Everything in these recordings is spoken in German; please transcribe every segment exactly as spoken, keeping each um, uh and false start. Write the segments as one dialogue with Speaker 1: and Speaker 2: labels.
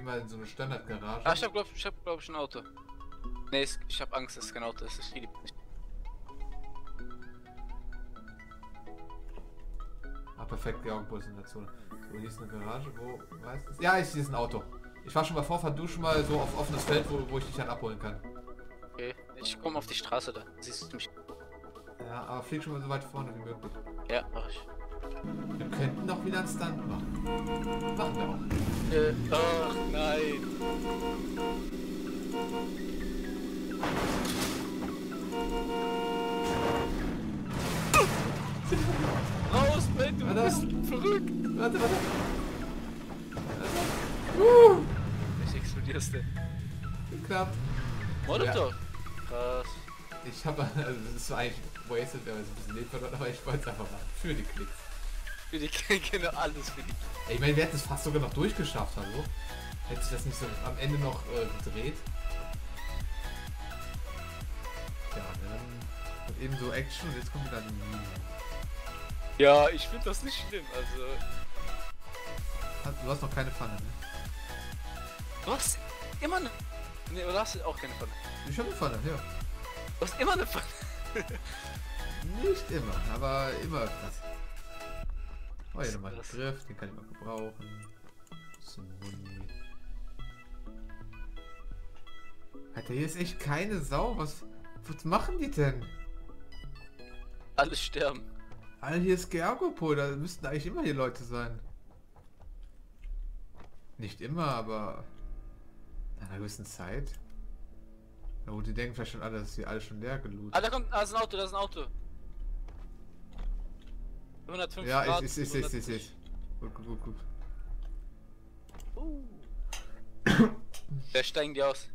Speaker 1: mal in so eine Standardgarage.
Speaker 2: Ah, ich hab glaub, ich hab glaub ich ein Auto. Nee, es- ich hab Angst, dass es kein Auto ist. Ich liebe nicht.
Speaker 1: Ah, perfekt, Georg-Bus in der Zone. So, hier ist eine Garage, wo, weißt du? Ja, hier ist ein Auto. Ich war schon mal vor, fahr du schon mal so auf offenes Feld, wo, wo ich dich dann abholen kann.
Speaker 2: Okay, ich komme auf die Straße da. Siehst du mich?
Speaker 1: Ja, aber flieg schon mal so weit vorne wie möglich.
Speaker 2: Ja, mach ich.
Speaker 1: Wir könnten doch wieder einen Stunt machen. Machen wir auch.
Speaker 2: Äh, ach nein. Raus, Ben, du
Speaker 1: Warte.
Speaker 2: bist verrückt.
Speaker 1: Warte, warte. Uh,
Speaker 2: Ich explodierst du.
Speaker 1: geklappt.
Speaker 2: Molotov. Krass.
Speaker 1: Ich habe, also das ist so eigentlich wasted, wenn man so ein bisschen Leben verloren, aber ich wollte es einfach mal für die Klicks.
Speaker 2: Für die Kinder alles für die.
Speaker 1: Ey, ich meine, wir hätten es fast sogar noch durchgeschafft, hallo? Hätte sich das nicht so am Ende noch äh, gedreht? Ja, dann und eben so Action und jetzt kommt wieder die Mine.
Speaker 2: Ja, ich finde das nicht schlimm. Also,
Speaker 1: Hast- Du hast noch keine Pfanne, ne?
Speaker 2: du hast immer eine. Nee, oder hast du auch keine Pfanne?
Speaker 1: Ich habe eine Pfanne, ja.
Speaker 2: Du hast immer eine Pfanne.
Speaker 1: Nicht immer, aber immer was. Oh, hier nochmal einen
Speaker 2: Das-
Speaker 1: Griff, den kann ich mal gebrauchen. Bisschen Muni. Alter, hier ist echt keine Sau. Was, was machen die denn?
Speaker 2: Alles sterben.
Speaker 1: Alter, hier ist Georgopol, da müssten eigentlich immer hier Leute sein. Nicht immer, aber nach einer gewissen Zeit. Na gut, die denken vielleicht schon alle, dass sie alle schon leer gelootet.
Speaker 2: Ah, da kommt. Ah, das ist ein Auto, das ist ein Auto. hundertfünf
Speaker 1: Ja,
Speaker 2: Grad.
Speaker 1: ich, ich, ich, ich, ich, ich. Gut, gut, gut, gut.
Speaker 2: Uh. Da steigen die aus.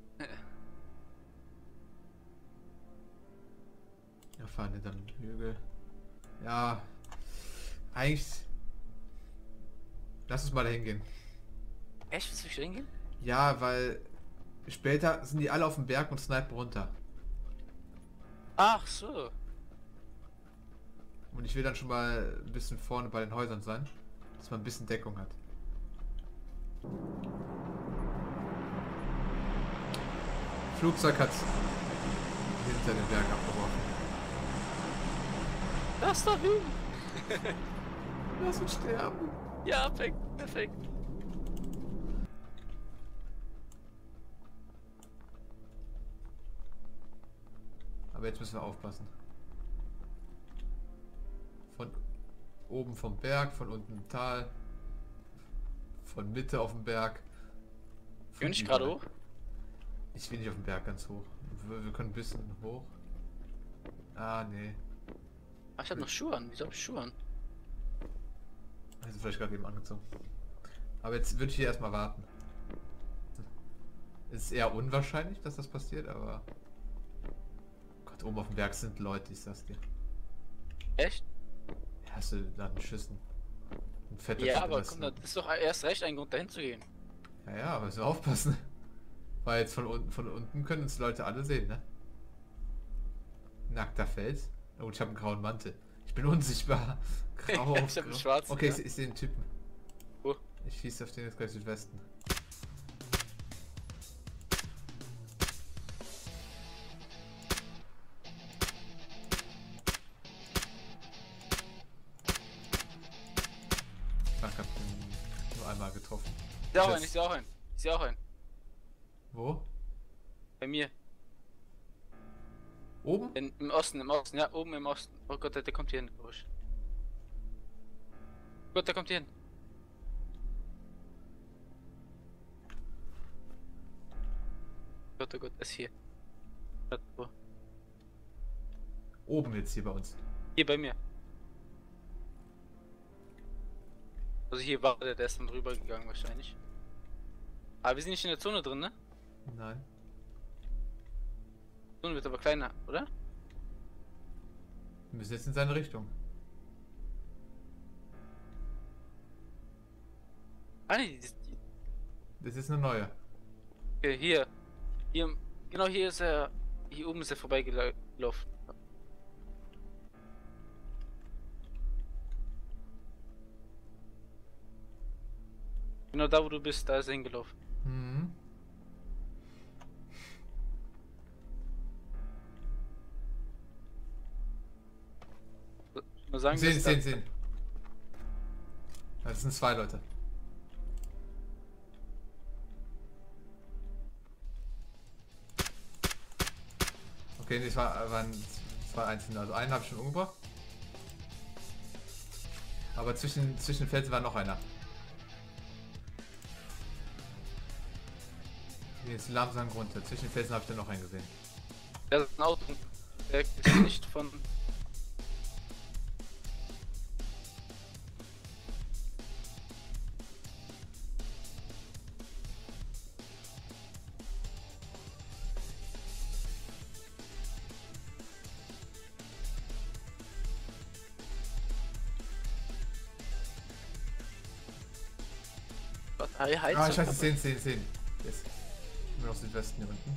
Speaker 1: Ja, fahren die dann Hügel. Ja, eigentlich. Lass uns mal dahin gehen.
Speaker 2: Echt, willst du nicht hingehen?
Speaker 1: Ja, weil später sind die alle auf dem Berg und snipen runter.
Speaker 2: Ach so.
Speaker 1: Und ich will dann schon mal ein bisschen vorne bei den Häusern sein, dass man ein bisschen Deckung hat. Flugzeug hat hinter den Berg abgeworfen.
Speaker 2: Das da hin.
Speaker 1: Lass uns sterben.
Speaker 2: Ja, perfekt, perfekt.
Speaker 1: Aber jetzt müssen wir aufpassen. Von oben vom Berg, von unten im Tal, von Mitte auf dem Berg.
Speaker 2: Bin ich gerade hoch?
Speaker 1: Ich will nicht auf dem Berg ganz hoch. Wir, wir können ein bisschen hoch. Ah, nee.
Speaker 2: Ach, ich hab noch Schuhe an. Wieso hab ich Schuhe an?
Speaker 1: Also vielleicht gerade eben angezogen. Aber jetzt würde ich hier erstmal warten. Es ist eher unwahrscheinlich, dass das passiert, aber... Gott, oben auf dem Berg sind Leute, ich sag's dir.
Speaker 2: Echt?
Speaker 1: Hast du dann Schüssen? Ein fetter
Speaker 2: Ja,
Speaker 1: Typ
Speaker 2: aber
Speaker 1: ist
Speaker 2: komm,
Speaker 1: das,
Speaker 2: das ist doch erst recht ein Grund dahin zu gehen.
Speaker 1: Ja, ja, aber so aufpassen. Weil jetzt von unten, von unten können uns Leute alle sehen, ne? Nackter Fels. Oh, ich habe einen grauen Mantel. Ich bin unsichtbar. Grau.
Speaker 2: Ich hab einen
Speaker 1: grau.
Speaker 2: schwarzen,
Speaker 1: Okay,
Speaker 2: ja.
Speaker 1: ich, ich sehe den Typen.
Speaker 2: Wo?
Speaker 1: Ich schieße auf den jetzt gleich Südwesten. Ach, ich hab ihn nur einmal getroffen.
Speaker 2: Ich seh auch
Speaker 1: Jetzt-
Speaker 2: einen, ich seh auch einen. Ich seh auch einen.
Speaker 1: Wo?
Speaker 2: Bei mir.
Speaker 1: Oben?
Speaker 2: In, Im Osten, im Osten, ja, oben im Osten. Oh Gott, der, der kommt hier hin, glaub ich. Oh Gott, der kommt hier hin. Oh Gott, oh Gott, er ist hier. Warte, wo?
Speaker 1: Oben jetzt hier bei uns.
Speaker 2: Hier bei mir. Also hier war der, der ist dann drüber gegangen wahrscheinlich. Aber wir sind nicht in der Zone drin, ne?
Speaker 1: Nein.
Speaker 2: Die Zone wird aber kleiner, oder?
Speaker 1: Wir müssen jetzt in seine Richtung.
Speaker 2: Ah nee, die, die,
Speaker 1: Das ist eine neue.
Speaker 2: hier, hier. Hier, genau hier ist er. Hier oben ist er vorbeigelaufen. Genau Genau da, wo du bist, da ist er hingelaufen.
Speaker 1: Mhm.
Speaker 2: Nur sagen,
Speaker 1: Sehen,
Speaker 2: dass
Speaker 1: sehen,
Speaker 2: da-
Speaker 1: sehen. Das sind zwei Leute. Okay, nee, es war, waren zwei Einzelne. Also einen habe ich schon umgebracht. Aber zwischen, zwischen den Felsen war noch einer. Hier ist langsam runter. Zwischen den Felsen habe ich dann noch einen gesehen.
Speaker 2: Der ist ein Auto. Der ist nicht von.
Speaker 1: Ah, ich weiß, sehen, sehen, sehen. Jetzt. Immer noch Südwesten hier unten.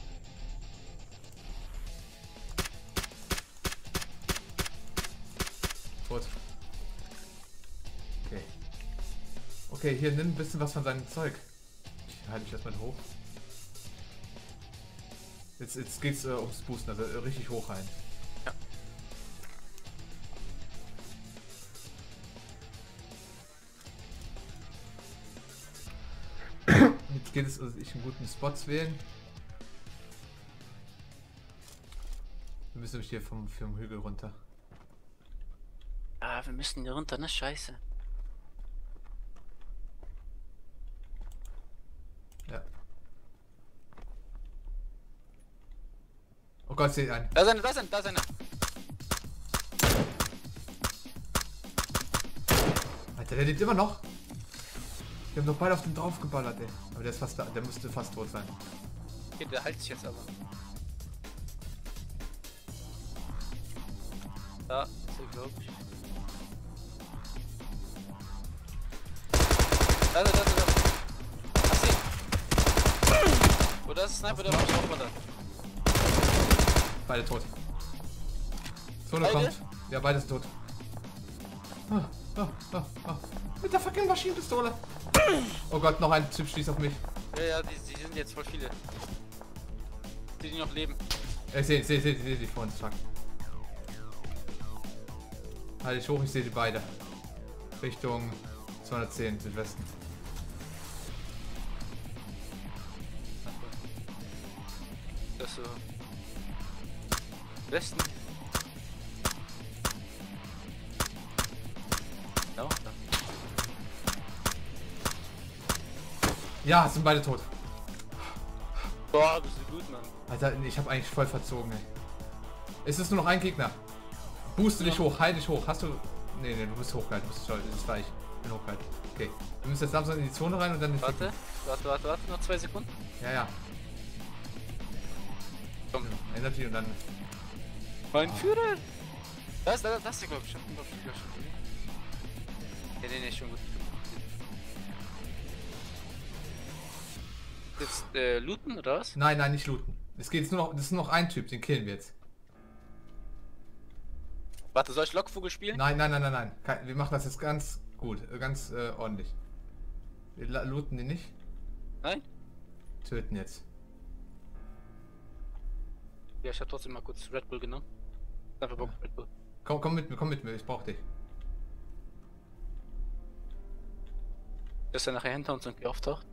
Speaker 1: Tot. Okay. Okay, hier nimm ein bisschen was von seinem Zeug. Ich halte mich erstmal hoch. Jetzt, jetzt geht's äh, ums Boosten, also äh, richtig hoch rein.
Speaker 2: Ja.
Speaker 1: Jetzt geht es, also ich einen guten Spots wählen. Wir müssen nämlich hier vom, vom Hügel runter.
Speaker 2: Ah, wir müssen hier runter, ne? Scheiße.
Speaker 1: Ja. Oh Gott, ich sehe einen.
Speaker 2: Da ist einer, da ist einer, da ist einer.
Speaker 1: Alter, der lebt immer noch. Wir haben doch beide auf den drauf geballert, ey. Aber der ist fast da, der müsste fast tot sein.
Speaker 2: Okay, der heilt sich jetzt aber. Da ist er, glaube ich. Da, da, da, da, da. Hast du ihn? Oder ist es Sniper, der macht auch mal da.
Speaker 1: Beide tot. Zone
Speaker 2: Beide?
Speaker 1: kommt. Ja, beide sind tot. Ah, ah, ah, ah. Mit der fucking Maschinenpistole. Oh Gott, noch ein Typ schießt auf mich.
Speaker 2: Ja, ja, die, die sind jetzt voll viele. Die, die noch leben.
Speaker 1: Ich sehe, ich sehe, ich sehe, ich sehe die vor uns. Fuck. Halte ich hoch, ich sehe die beide. Richtung zweihundertzehn Südwesten.
Speaker 2: Das so. Westen. Ja, da.
Speaker 1: Ja, sind beide tot.
Speaker 2: Boah, bist du gut, Mann.
Speaker 1: Alter, ich habe eigentlich voll verzogen, ey. Es ist nur noch ein Gegner. Booste dich hoch, heil dich hoch. Hast du... Nee, nee, du bist hochgehalten. Du bist stolz. Das ist gleich. Ich bin hochgehalten. Okay. Wir müssen jetzt langsam in die Zone rein und dann...
Speaker 2: Warte, warte, warte, warte, noch zwei Sekunden.
Speaker 1: Ja, ja.
Speaker 2: Komm.
Speaker 1: Ändert die und dann...
Speaker 2: Mein oh. Führer! Das, das, das ist glaube ich. Ich glaub, ich glaub, schon. Nee, nee, nee, schon gut. Jetzt äh, looten oder was?
Speaker 1: Nein, nein, nicht looten. Es geht jetzt nur noch... Das ist nur noch ein Typ, den killen wir jetzt.
Speaker 2: Warte, soll ich Lockvogel spielen?
Speaker 1: Nein, nein, nein, nein, nein. Kein, wir machen das jetzt ganz gut. äh, Ganz äh, ordentlich. Wir la- looten den nicht.
Speaker 2: Nein?
Speaker 1: Töten jetzt.
Speaker 2: Ja, ich hab trotzdem mal kurz Red Bull genommen. Dafür Bock auf Red Bull.
Speaker 1: Komm, komm mit mir, komm mit mir. Ich brauch dich.
Speaker 2: Dass er nachher hinter uns irgendwie auftaucht.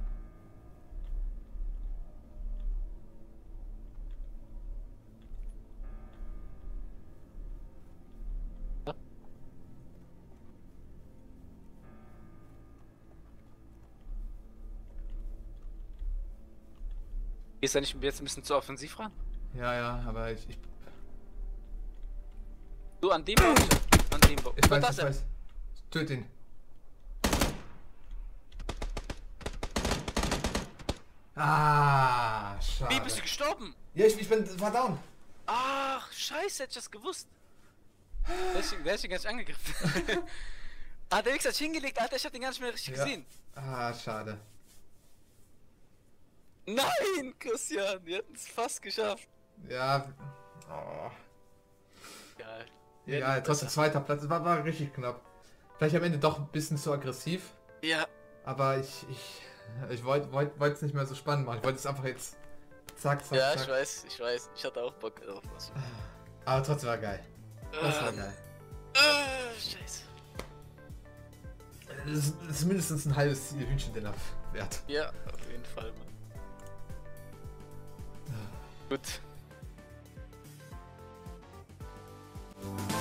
Speaker 2: Ist er nicht jetzt ein bisschen zu offensiv ran?
Speaker 1: Ja, ja, aber ich... Ich,
Speaker 2: Du, an dem Baum, an dem Baum.
Speaker 1: ich
Speaker 2: Oder
Speaker 1: weiß,
Speaker 2: das
Speaker 1: ich
Speaker 2: er?
Speaker 1: weiß. Töt ihn. Ah, schade.
Speaker 2: Wie bist du gestorben?
Speaker 1: Ja, ich, ich bin... war down.
Speaker 2: Ach, scheiße, hätte ich das gewusst. Der ist, der ist ihn gar nicht angegriffen. Ah, der Wichser hat sich hingelegt, Alter, ich hab den gar nicht mehr richtig
Speaker 1: Ja.
Speaker 2: gesehen.
Speaker 1: Ah, schade.
Speaker 2: Nein, Christian, wir hätten es fast geschafft.
Speaker 1: Ja... Oh.
Speaker 2: Geil.
Speaker 1: Ja, trotzdem zweiter Platz. Das war, war richtig knapp. Vielleicht am Ende doch ein bisschen zu aggressiv.
Speaker 2: Ja.
Speaker 1: Aber ich, ich, ich wollte wollt, es nicht mehr so spannend machen. Ich wollte es einfach jetzt zack, zack,
Speaker 2: Ja,
Speaker 1: zack.
Speaker 2: ich weiß, ich weiß. Ich hatte auch Bock drauf. Also.
Speaker 1: Aber trotzdem war geil. Das war geil.
Speaker 2: Äh, scheiße.
Speaker 1: Das ist, das ist mindestens ein halbes Hühnchen-Dinner wert.
Speaker 2: Ja, auf jeden Fall, Mann. Gut.